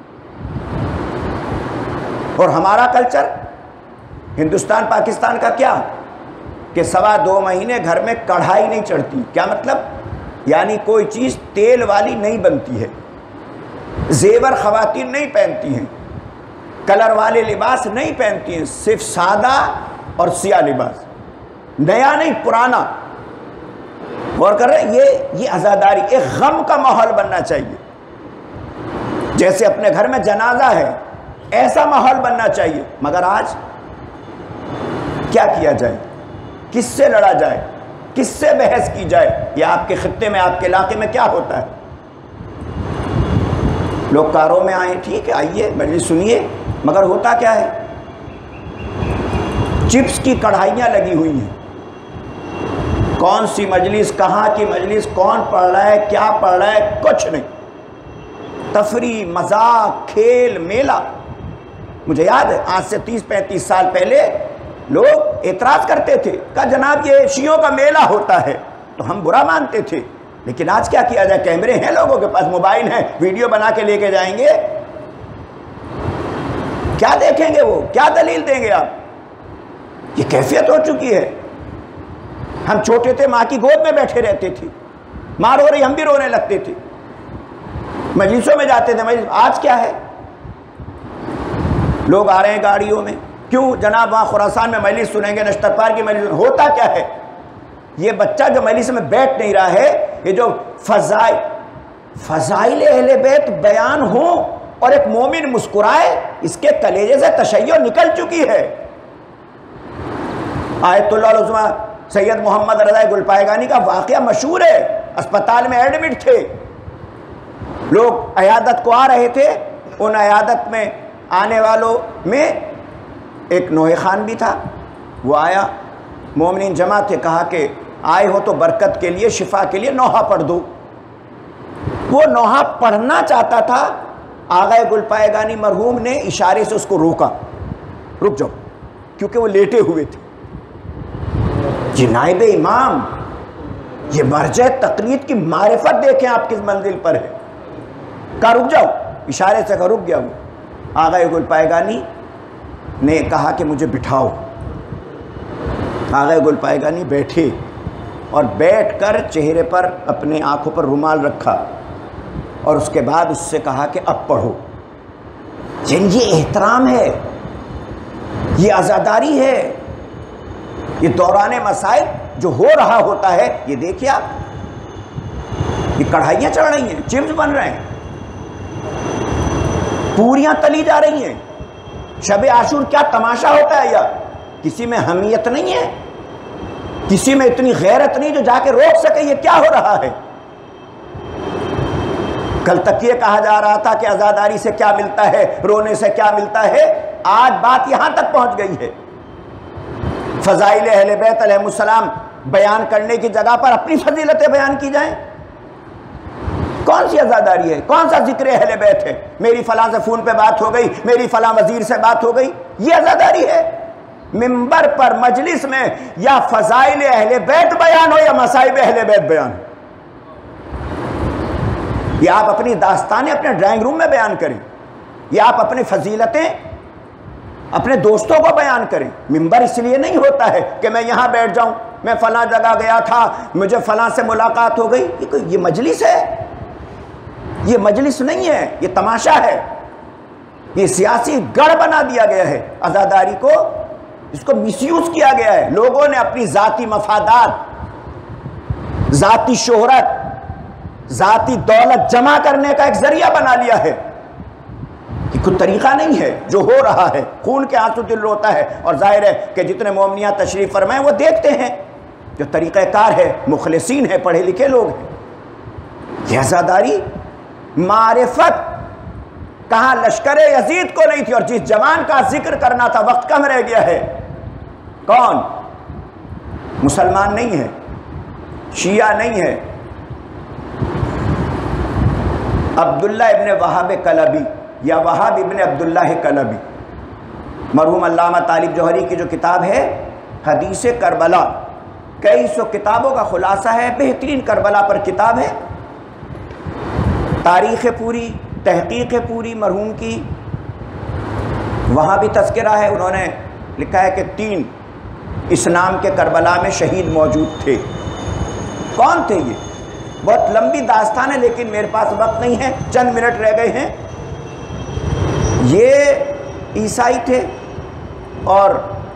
اور ہمارا کلچر ہندوستان پاکستان کا کیا کہ 2.25 مہینے گھر میں کڑھائی نہیں چڑھتی۔ کیا مطلب؟ یعنی کوئی چیز تیل والی نہیں بنتی ہے، زیور خواتین نہیں پہنتی ہیں، کلر والے لباس نہیں پہنتی ہیں، صرف سادہ اور سیاہ لباس، نیا نہیں پرانا۔ غور کر رہے ہیں، یہ عزاداری ایک غم کا ماحول بننا چاہیے۔ جیسے اپنے گھر میں جنازہ ہے ایسا ماحول بننا چاہیے، مگر آج کیا کیا جائے؟ کس سے لڑا جائے؟ کس سے بحث کی جائے؟ یہ آپ کے خطے میں، آپ کے علاقے میں کیا ہوتا ہے؟ لوگ کاروں میں آئیں، ٹھیک ہے آئیے مجلس سنیے، مگر ہوتا کیا ہے؟ چپس کی کڑھائیاں لگی ہوئی ہیں، کون سی مجلس، کہاں کی مجلس، کون پڑھ رہا ہے، کیا پڑھ رہا ہے، کچھ نہیں۔ تفریح، مذاق، کھیل، میلہ۔ مجھے یاد ہے آج سے 30-35 سال پہلے لوگ اعتراض کرتے تھے، کہا جناب یہ شیعوں کا میلہ ہوتا ہے، تو ہم برا مانتے تھے۔ لیکن آج کیا کیا جائے؟ کیمرے ہیں لوگوں کے پاس، موبائل ہیں، ویڈیو بنا کے لے کے جائیں گے، کیا دیکھیں گے وہ؟ کیا دلیل دیں گے آپ؟ یہ کیفیت ہو چکی ہے۔ ہم چھوٹے تھے ماں کی گود میں بیٹھے رہتے تھے، ماں رو رہی ہم بھی رونے لگتے تھے، مجلسوں میں جاتے تھے۔ آج کیا ہے؟ لوگ آ رہے ہیں گاڑیوں میں، کیوں جناب وہاں خراسان میں مجلس سنیں گے، نشتر پار کی مجلس، ہوتا کیا ہے؟ یہ بچہ جو مجلس میں بیٹھ نہیں رہا ہے، یہ جو فضائل اہل بیت بیان ہوں اور ایک مومن مسکرائے، اس کے کلیجے سے تشیع نکل چکی ہے۔ آیت اللہ العظمیٰ سید محمد رضا گلپائگانی کا واقعہ مشہور ہے، اسپتال میں ایڈمٹ تھے، لوگ عیادت کو آ رہے تھے، ان عیادت میں آنے والوں میں ایک نوحہ خان بھی تھا، وہ آیا، مومنین جمع تھے، کہا کہ آئے ہو تو برکت کے لیے، شفا کے لیے نوحہ پڑھ دو۔ وہ نوحہ پڑھنا چاہتا تھا، آغا گلپائگانی مرحوم نے اشارے سے اس کو روکا، رک جاؤ، کیونکہ وہ لیٹے ہوئے تھے۔ یہ نائب امام، یہ مرجع تقلید کی معرفت دیکھیں آپ کس منزل پر ہے، کہا رک جاؤ، اشارے سے کہا، رک گیا وہ۔ آغا گلپائگانی نے کہا کہ مجھے بٹھاؤ۔ آغا گلپائگانی بیٹھے اور بیٹھ کر چہرے پر اپنے آنکھوں پر رومال رکھا اور اس کے بعد اس سے کہا کہ اب پڑھو۔ یہ احترام ہے، یہ عزاداری ہے، یہ دوران مسائل جو ہو رہا ہوتا ہے۔ یہ دیکھیے آپ، یہ کڑھائیاں چڑھ رہی ہیں، چپس بن رہے ہیں، پوریاں تلی جا رہی ہیں۔ شب عاشور کیا تماشا ہوتا ہے؟ یا کسی میں حمیت نہیں ہے، کسی میں اتنی غیرت نہیں جو جا کے روک سکے یہ کیا ہو رہا ہے؟ کل تک یہ کہا جا رہا تھا کہ عزاداری سے کیا ملتا ہے، رونے سے کیا ملتا ہے، آج بات یہاں تک پہنچ گئی ہے۔ فضائل اہل بیت علیہ السلام بیان کرنے کی جگہ پر اپنی فضیلتیں بیان کی جائیں۔ کون سی عزاداری ہے؟ کون سا ذکر اہل بیت ہے؟ میری فلاں سے فون پہ بات ہو گئی، میری فلاں وزیر سے بات ہو گئی، یہ عزاداری ہے؟ منبر پر مجلس میں یا فضائل اہل بیت بیان ہو یا مصائب اہل بیت بیان ہو، یہ آپ اپنی داستانیں اپنے ڈرائنگ روم میں بیان کریں، یہ آپ اپنی فضیلتیں اپنے دوستوں کو بیان کریں۔ منبر اس لیے نہیں ہوتا ہے کہ میں یہاں بیٹھ جاؤں، میں فلاں جگہ گیا تھا، مجھے فلاں سے ملاقات ہو گئی۔ یہ مجلس ہے، یہ مجلس نہیں ہے، یہ تماشا ہے، یہ سیاسی گڑھ بنا دیا گیا ہے۔ عزاداری کو اس کو مس یوز کیا گیا ہے، لوگوں نے اپنی ذاتی مفادات، ذاتی شہرت، ذاتی دولت جمع کرنے کا ایک ذریعہ بنا لیا ہے۔ یہ کوئی طریقہ نہیں ہے جو ہو رہا ہے، خون کے آنسو دل روتا ہے، اور ظاہر ہے کہ جتنے مومنیاں تشریف فرمائیں وہ دیکھتے ہیں، جو طریقہ کار ہے، مخلصین ہے، پڑھے لکھے لوگ ہیں۔ یہ عزاداری معرفت کہاں لشکر یزید کو نہیں تھی، اور جس جوان کا ذکر کرنا تھا وقت کم رہ گیا ہے، کون؟ مسلمان نہیں ہے، شیعہ نہیں ہے، عبداللہ ابن وہاب کلبی یا وہاب ابن عبداللہ کلبی، مرحوم علامہ طالب جوہری کی جو کتاب ہے حدیث کربلا، کئی سو کتابوں کا خلاصہ ہے، بہترین کربلا پر کتاب ہے، تاریخ پوری، تحقیق پوری مرحوم کی، وہاں بھی تذکرہ ہے، انہوں نے لکھا ہے کہ 3 اس نام کے کربلا میں شہید موجود تھے۔ کون تھے یہ؟ بہت لمبی داستان ہے لیکن میرے پاس وقت نہیں ہے، چند منٹ رہ گئے ہیں۔ یہ عیسائی تھے، اور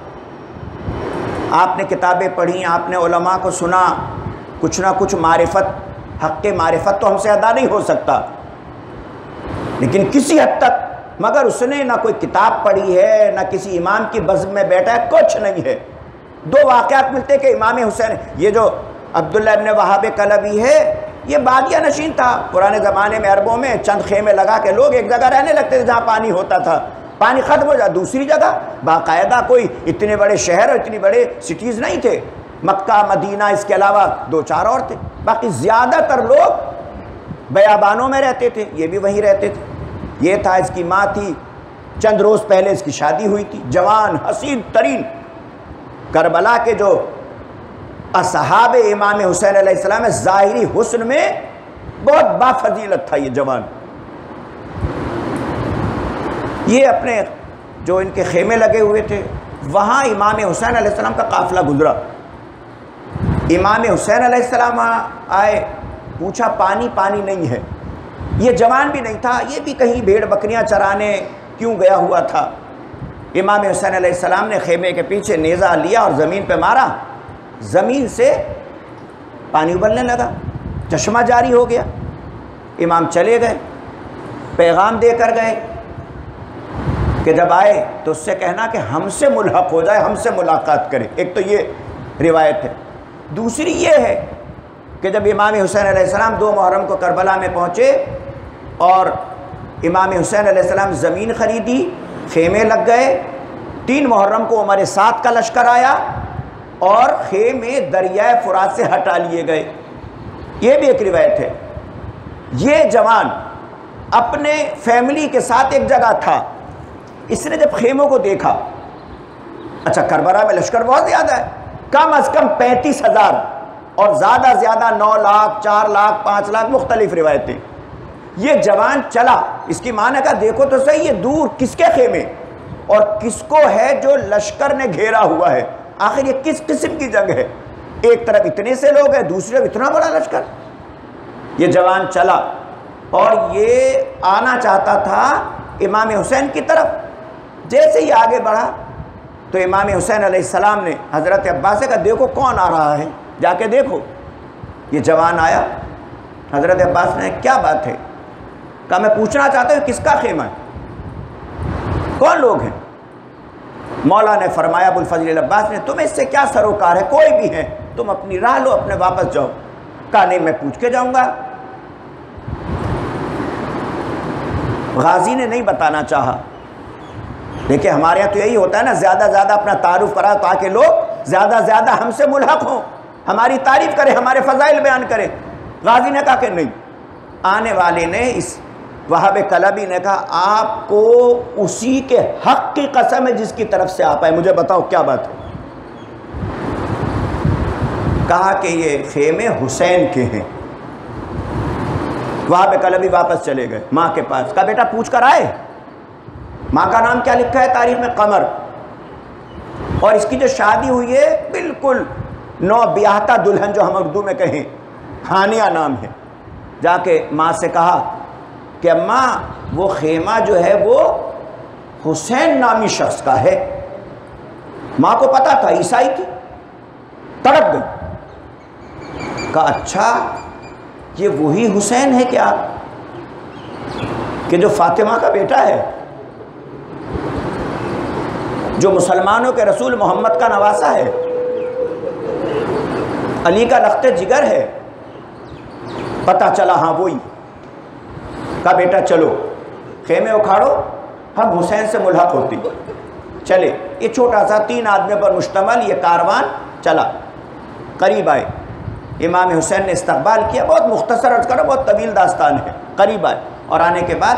آپ نے کتابیں پڑھی، آپ نے علماء کو سنا، کچھ نہ کچھ معرفت، حق معرفت تو ہم سے ادا نہیں ہو سکتا، لیکن کسی حد تک، مگر اس نے نہ کوئی کتاب پڑھی ہے، نہ کسی امام کی بزم میں بیٹھا ہے، کچھ نہیں ہے۔ 2 واقعات ملتے کہ امام حسین، یہ جو عبداللہ ابن وہاب کلبی ہے، یہ بادیہ نشین تھا، پرانے زمانے میں عربوں میں چند خیمے لگا کے لوگ ایک جگہ رہنے لگتے تھے جہاں پانی ہوتا تھا، پانی ختم ہو جائے دوسری جگہ، باقاعدہ کوئی اتنے بڑے شہر اور اتنی بڑے سٹیز نہیں تھے، مکہ مدینہ اس کے علاوہ 2-4 اور تھے، باقی زیادہ تر لوگ بیابانوں میں رہتے تھے، یہ بھی وہیں رہتے تھے۔ یہ تھا، اس کی ماں تھی، چند روز پہلے اس کی شادی ہوئی تھی، جوان حسین ترین، کربلا کے جو اصحاب امام حسین علیہ السلام ظاہری حسن میں بہت بافضیلت تھا یہ جوان۔ یہ اپنے جو ان کے خیمے لگے ہوئے تھے وہاں امام حسین علیہ السلام کا قافلہ گزرا، امام حسین علیہ السلام آئے، پوچھا پانی نہیں ہے۔ یہ جوان بھی نہیں تھا، یہ بھی کہیں بھیڑ بکریاں چرانے کیوں گیا ہوا تھا۔ امام حسین علیہ السلام نے خیمے کے پیچھے نیزہ لیا اور زمین پہ مارا، زمین سے پانی ابلنے لگا، چشمہ جاری ہو گیا۔ امام چلے گئے، پیغام دے کر گئے کہ جب آئے تو اس سے کہنا کہ ہم سے ملحق ہو جائے، ہم سے ملاقات کرے۔ ایک تو یہ روایت ہے۔ دوسری یہ ہے کہ جب امام حسین علیہ السلام 2 محرم کو کربلا میں پہنچے اور امام حسین علیہ السلام زمین خریدی، خیمے لگ گئے، 3 محرم کو عمر سعد کا لشکر آیا اور خیمے دریائے فرات سے ہٹا لیے گئے۔ یہ بھی ایک روایت ہے۔ یہ جوان اپنے فیملی کے ساتھ ایک جگہ تھا، اس نے جب خیموں کو دیکھا، اچھا کربلا میں لشکر بہت زیادہ ہے، کم از کم 35,000 اور زیادہ زیادہ 9 لاکھ 4 لاکھ 5 لاکھ مختلف روایتیں۔ یہ جوان چلا، اس کی ماں نے کہا دیکھو تو صحیح یہ دور کس کے خیمے اور کس کو ہے جو لشکر نے گھیرا ہوا ہے، آخر یہ کس قسم کی جنگ ہے، ایک طرف اتنے سے لوگ ہیں، دوسری طرف اتنا بڑا لشکر۔ یہ جوان چلا اور یہ آنا چاہتا تھا امام حسین کی طرف۔ جیسے ہی آگے بڑھا تو امام حسین علیہ السلام نے حضرت عباس سے کہا دیکھو کون آ رہا ہے، جا کے دیکھو۔ یہ جوان آیا، حضرت عباس نے کیا بات ہے؟ کہا میں پوچھنا چاہتا ہوں کس کا خیمہ ہے، کون لوگ ہیں؟ مولا نے فرمایا، ابوالفضل عباس نے، تمہیں اس سے کیا سروکار ہے، کوئی بھی ہے، تم اپنی راہ لو، اپنے واپس جاؤ۔ کہا نہیں میں پوچھ کے جاؤں گا۔ غازی نے نہیں بتانا چاہا، دیکھیں ہمارے یہاں تو یہی ہوتا ہے نا، زیادہ زیادہ اپنا تعارف کرا تاکہ لوگ زیادہ زیادہ ہم سے ملحق ہوں، ہماری تعریف کریں، ہمارے فضائل بیان کریں۔ غازی نے کہا کہ نہیں۔ آنے والے نے، اس وہاب کلبی نے کہا آپ کو اسی کے حق کی قسم ہے جس کی طرف سے آپ آئے، مجھے بتاؤ کیا بات ہے؟ کہا کہ یہ خیمے حسین کے ہیں۔ وہاب کلبی واپس چلے گئے ماں کے پاس، کہا بیٹا پوچھ کر آئے؟ ماں کا نام کیا لکھا ہے تاریخ میں؟ قمر۔ اور اس کی جو شادی ہوئی ہے بالکل نو بیاہتا دلہن جو ہم اردو میں کہیں، ہانیہ نام ہے۔ جا کے ماں سے کہا کہ اماں وہ خیمہ جو ہے وہ حسین نامی شخص کا ہے۔ ماں کو پتا تھا، عیسائی تھی، تڑپ گئی۔ کہا اچھا یہ وہی حسین ہے کیا کہ جو فاطمہ کا بیٹا ہے، جو مسلمانوں کے رسول محمد کا نواسا ہے، علی کا لخت جگر ہے؟ پتہ چلا ہاں وہی۔ کہا بیٹا چلو خیمے اکھاڑو، ہم حسین سے ملحق ہوتی۔ چلے، یہ چھوٹا سا 3 آدمیوں پر مشتمل یہ کاروان چلا، قریب آئے۔ امام حسین نے استقبال کیا، بہت مختصر عرض کرو، بہت طویل داستان ہے۔ قریب آئے اور آنے کے بعد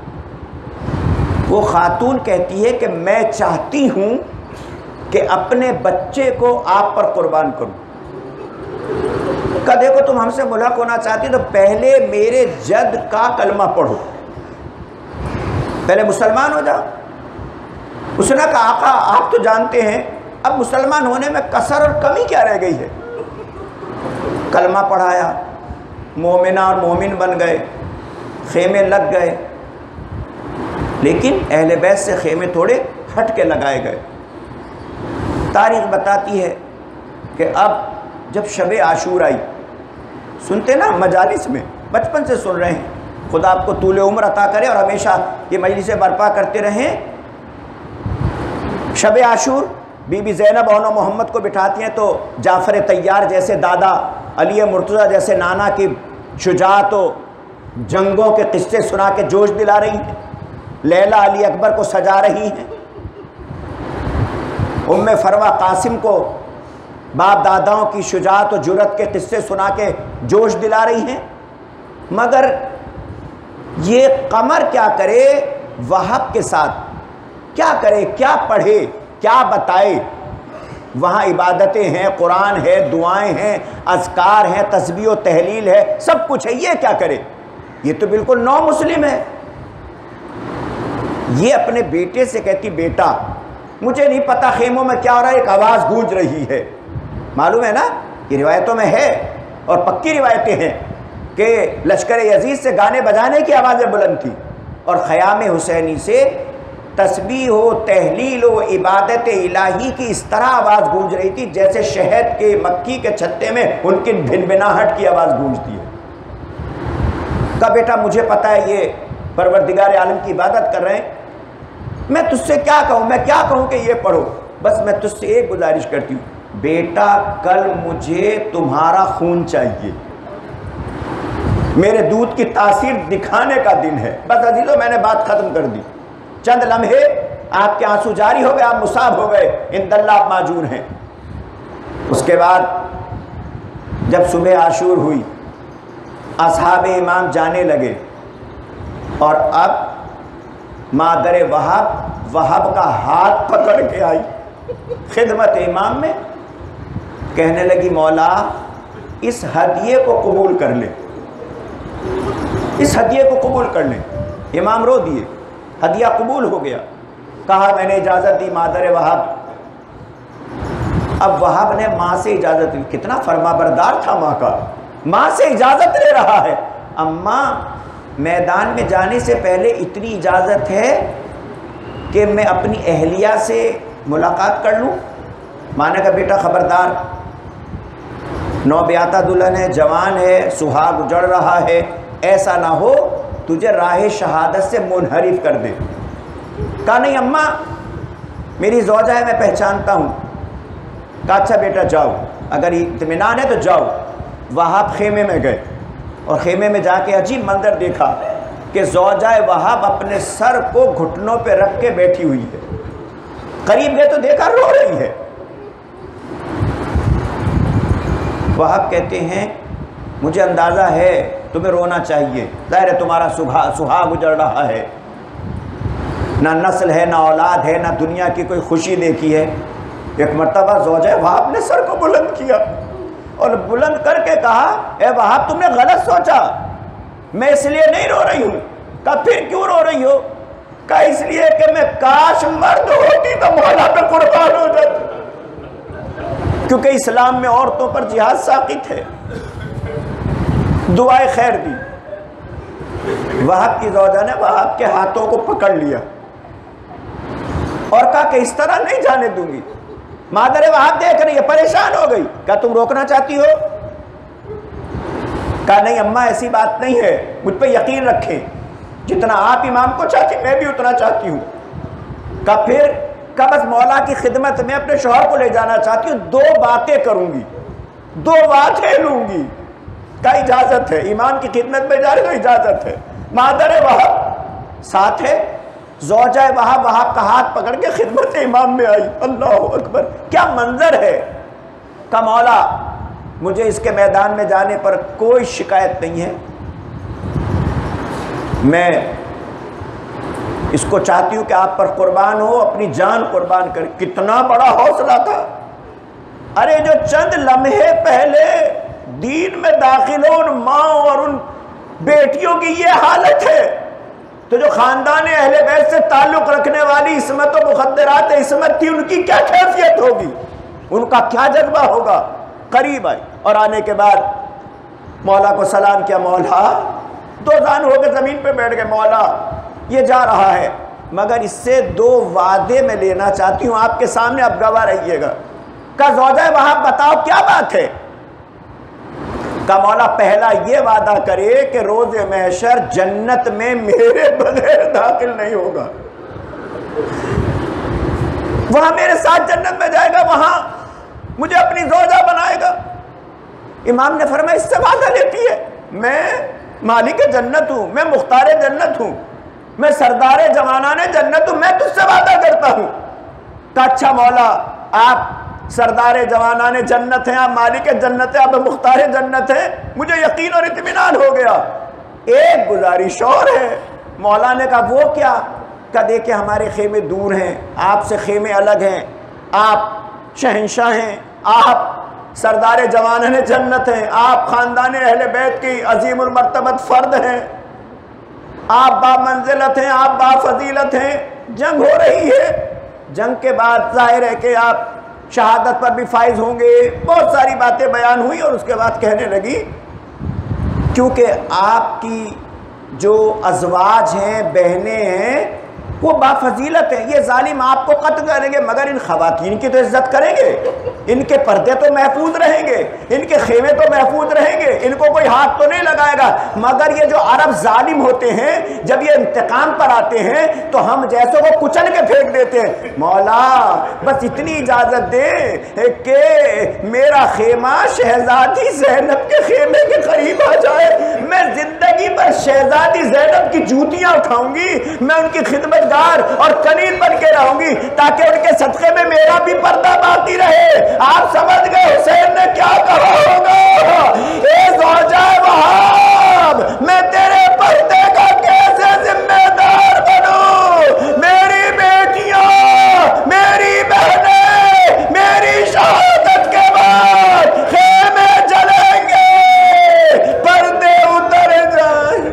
وہ خاتون کہتی ہے کہ میں چاہتی ہوں کہ اپنے بچے کو آپ پر قربان کروں۔ کہا دیکھو تم ہم سے ملحق ہونا چاہتی تو پہلے میرے جد کا کلمہ پڑھو، پہلے مسلمان ہو جاؤ۔ اس نے کہا آقا آپ تو جانتے ہیں اب مسلمان ہونے میں کسر اور کمی کیا رہ گئی ہے۔ کلمہ پڑھایا، مومنہ اور مومن بن گئے، خیمے لگ گئے، لیکن اہل بیت سے خیمے تھوڑے ہٹ کے لگائے گئے۔ تاریخ بتاتی ہے کہ اب جب شب عاشور آئی، سنتے نا مجالس میں، بچپن سے سن رہے ہیں، خدا آپ کو طول عمر عطا کرے اور ہمیشہ یہ مجلسیں برپا کرتے رہیں۔ شب عاشور بی بی زینب اور محمد کو بٹھاتی ہیں تو جعفر طیار جیسے دادا، علی مرتضیٰ جیسے نانا کی شجاعت و جنگوں کے قصے سنا کے جوش دلا رہی ہیں، لیلا علی اکبر کو سجا رہی ہیں، ام فروہ قاسم کو باپ داداؤں کی شجاعت و جرأت کے قصے سنا کے جوش دلا رہی ہیں۔ مگر یہ قمر کیا کرے وہب کے ساتھ، کیا کرے، کیا پڑھے، کیا بتائے؟ وہاں عبادتیں ہیں، قرآن ہے، دعائیں ہیں، اذکار ہیں، تسبیح و تحلیل ہے، سب کچھ ہے، یہ کیا کرے؟ یہ تو بالکل نو مسلم ہے۔ یہ اپنے بیٹے سے کہتی بیٹا مجھے نہیں پتا خیموں میں کیا ہو رہا ہے، ایک آواز گونج رہی ہے، معلوم ہے نا یہ روایتوں میں ہے اور پکی روایتیں ہیں کہ لشکر یزید سے گانے بجانے کی آوازیں بلند تھی اور خیام حسینی سے تسبیح و تہلیل و عبادت الہی کی اس طرح آواز گونج رہی تھی جیسے شہد کے مکھی کے چھتے میں ان کی بھنبھناہٹ کی آواز گونجتی ہے۔ کہا بیٹا مجھے پتا ہے یہ پروردگار عالم کی عبادت کر رہے ہیں، میں تجھ سے کیا کہوں، میں کیا کہوں کہ یہ پڑھو، بس میں تجھ سے ایک گزارش کرتی ہوں، بیٹا کل مجھے تمہارا خون چاہیے، میرے دودھ کی تاثیر دکھانے کا دن ہے۔ بس عزیزو میں نے بات ختم کر دی، چند لمحے آپ کے آنسو جاری ہو گئے، آپ مصاب ہو گئے، عند اللہ آپ معجور ہیں۔ اس کے بعد جب صبح عاشور ہوئی، اصحاب امام جانے لگے اور اب مادر وہب کا ہاتھ پکڑ کے آئی خدمت امام میں، کہنے لگی مولا اس ہدیے کو قبول کر لے، اس ہدیے کو قبول کر لیں۔ امام رو دیے، ہدیہ قبول ہو گیا۔ کہا میں نے اجازت دی مادر وہب۔ اب وہب نے ماں سے اجازت لی، کتنا فرما بردار تھا ماں کا، ماں سے اجازت لے رہا ہے، اماں میدان میں جانے سے پہلے اتنی اجازت ہے کہ میں اپنی اہلیہ سے ملاقات کر لوں؟ ماں نے کہا بیٹا خبردار، نو بیاتہ دلہن ہے، جوان ہے، سہاگ اجڑ رہا ہے، ایسا نہ ہو تجھے راہ شہادت سے منحرف کر دے۔ کہا نہیں اماں میری زوجہ ہے، میں پہچانتا ہوں۔ کہا اچھا بیٹا جاؤ، اگر اطمینان ہے تو جاؤ۔ وہاب خیمے میں گئے اور خیمے میں جا کے عجیب منظر دیکھا کہ زوجہ وہاب اپنے سر کو گھٹنوں پہ رکھ کے بیٹھی ہوئی ہے، قریب گئے تو دیکھا رو رہی ہے۔ وہاب کہتے ہیں مجھے اندازہ ہے تمہیں رونا چاہیے، ظاہر ہے تمہارا سہاگ اجڑ رہا ہے، نہ نسل ہے، نہ اولاد ہے، نہ دنیا کی کوئی خوشی دیکھی ہے۔ ایک مرتبہ زوجہ وہاب نے سر کو بلند کیا اور بلند کر کے کہا اے وہاب تم نے غلط سوچا، میں اس لیے نہیں رو رہی ہوں۔ کہا پھر کیوں رو رہی ہو؟ کہا اس لیے کہ میں کاش مرد ہوتی تو مولا پہ قربان ہو جاتی، کیونکہ اسلام میں عورتوں پر جہاد ساقط ہے۔ دعائے خیر دی۔ وہاب کی زوجہ نے وہاب کے ہاتھوں کو پکڑ لیا اور کہا کہ اس طرح نہیں جانے دوں گی۔ مادر وہاب دیکھ رہی ہے، پریشان ہو گئی۔ کہا تم روکنا چاہتی ہو؟ کہا نہیں اماں ایسی بات نہیں ہے، مجھ پہ یقین رکھیں، جتنا آپ امام کو چاہتی میں بھی اتنا چاہتی ہوں۔ کہا پھر؟ کہا بس مولا کی خدمت میں اپنے شوہر کو لے جانا چاہتی ہوں، 2 باتیں کروں گی، 2 باتیں لوں گی۔ کہا اجازت ہے، امام کی خدمت میں جا رہے تو اجازت ہے۔ مادر وہاب ساتھ ہے، زوجہ وہاب کا ہاتھ پکڑ کے خدمت امام میں آئی۔ اللہ اکبر، کیا منظر ہے۔ کہا مولا مجھے اس کے میدان میں جانے پر کوئی شکایت نہیں ہے، میں اس کو چاہتی ہوں کہ آپ پر قربان ہو، اپنی جان قربان کر۔ کتنا بڑا حوصلہ تھا۔ ارے جو چند لمحے پہلے دین میں داخل ہو ان ماں اور ان بیٹیوں کی یہ حالت ہے تو جو خاندان اہل بیت سے تعلق رکھنے والی عصمت و مخدرات عصمت تھی ان کی کیا کیفیت ہوگی، ان کا کیا جذبہ ہوگا۔ قریب آئی اور آنے کے بعد مولا کو سلام کیا، مولا 2 زان ہو کے زمین پہ بیٹھ گئے، مولا یہ جا رہا ہے مگر اس سے 2 وعدے میں لینا چاہتی ہوں آپ کے سامنے، اب گواہ رہیے گا۔ کہا زوجہ وہاب بتاؤ کیا بات ہے؟ کہا مولا پہلا یہ وعدہ کرے کہ روز محشر جنت میں میرے بغیر داخل نہیں ہوگا، وہاں میرے ساتھ جنت میں جائے گا، وہاں مجھے اپنی زوجہ بنائے گا۔ امام نے فرمایا اس سے وعدہ لیتی ہے؟ میں مالک جنت ہوں، میں مختار جنت ہوں، میں سردار جوانان جنت ہوں، میں تجھ سے وعدہ کرتا ہوں۔ کہا اچھا مولا آپ سردار جوانان جنت ہیں، آپ مالک جنت ہیں، آپ مختار جنت ہیں، مجھے یقین اور اطمینان ہو گیا۔ ایک گزارش اور ہے۔ مولا نے کہا وہ کیا؟ کہا دیکھیں ہمارے خیمے دور ہیں، آپ سے خیمے الگ ہیں، آپ شہنشاہ ہیں، آپ سردار جوانان جنت ہیں، آپ خاندان اہل بیت کی عظیم المرتبت فرد ہیں، آپ با منزلت ہیں، آپ با فضیلت ہیں۔ جنگ ہو رہی ہے، جنگ کے بعد ظاہر ہے کہ آپ شہادت پر بھی فائز ہوں گے، بہت ساری باتیں بیان ہوئی، اور اس کے بعد کہنے لگی کیونکہ آپ کی جو ازواج ہیں، بہنیں ہیں، وہ بافضیلت ہیں، یہ ظالم آپ کو قتل کریں گے مگر ان خواتین کی تو عزت کریں گے، ان کے پردے تو محفوظ رہیں گے، ان کے خیمے تو محفوظ رہیں گے، ان کو کوئی ہاتھ تو نہیں لگائے گا۔ مگر یہ جو عرب ظالم ہوتے ہیں، جب یہ انتقام پر آتے ہیں تو ہم جیسے وہ کچل کے پھینک دیتے ہیں۔ مولا بس اتنی اجازت دیں کہ میرا خیمہ شہزادی زینب کے خیمے کے قریب آ جائے، میں زندگی پر شہزادی زینب کی جوتیاں اٹھاؤں گی، میں ان کی خدمت گار اور کنیز بن کے رہوں گی تاکہ ان کے صدقے میں میرا بھی پردہ باقی رہے۔ آپ سمجھ گئے حسین نے کیا کہا ہوگا؟ اے زوجہ وہاب، میں تیرے پردے کا کیسے ذمہ دار بنوں؟ میری بیٹیاں، میری بہنیں، میری شہادت کے بعد خیمے جلیں گے، پردے اتر جائیں۔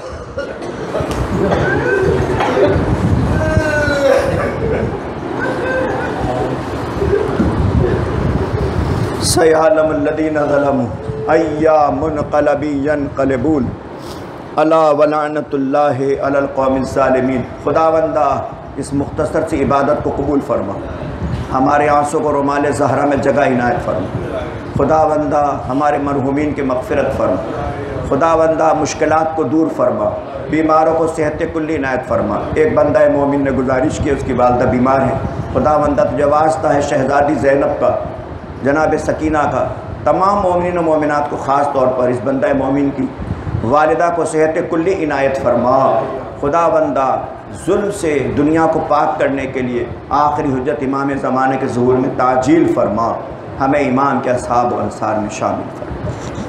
سَيَعْلَمُ الَّذِينَ ظَلَمُوا أَيَّ مُنْقَلَبٍ يَنْقَلِبُونَ أَلَا وَلَعْنَةُ اللَّهِ عَلَى الْقَوْمِ الظَّالِمِينَ۔ خداوندہ اس مختصر سی عبادت کو قبول فرما، ہمارے آنسوں کو رومال زہرا میں جگہ عنایت فرما۔ خداوندہ ہمارے مرحومین کی مغفرت فرما، خداوندہ مشکلات کو دور فرما، بیماروں کو صحت کلی عنایت فرما۔ ایک بندہ مومن نے گزارش کی، اس کی والدہ بیمار ہے، خداوندہ تجھے واسطہ ہے شہزادی زینب کا، جناب سکینہ کا، تمام مومنین و مومنات کو، خاص طور پر اس بندہ مومن کی والدہ کو صحت کلی عنایت فرما۔ خداوندہ ظلم سے دنیا کو پاک کرنے کے لیے آخری حجت امام زمانے کے ظہور میں تعجیل فرما، ہمیں امام کے اصحاب و انصار میں شامل فرما۔